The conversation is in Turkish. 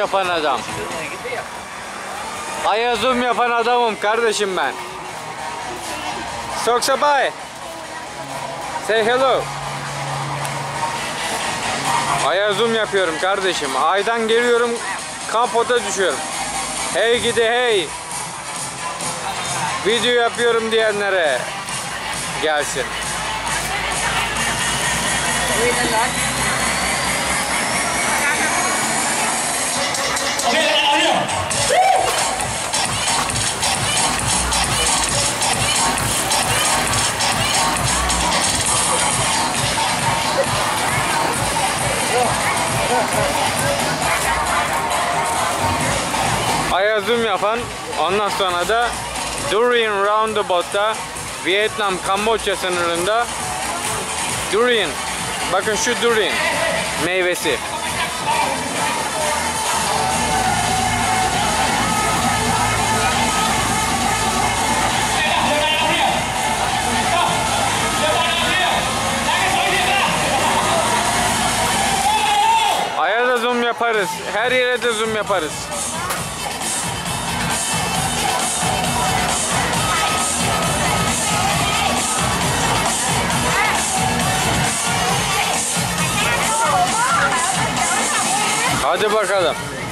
yapan adam. Aya zoom yapan adamım kardeşim ben. Soksabay. Say hello. Aya zoom yapıyorum kardeşim. Aydan geliyorum, kampota düşüyorum. Hey gidi hey. Video yapıyorum diyenlere gelsin. Aya zoom yapan, ondan sonra da Durian Roundabout'ta Vietnam-Kamboçya sınırında Durian, bakın şu Durian meyvesi. Aya da zoom yaparız, her yere de zoom yaparız. Hadi bakalım.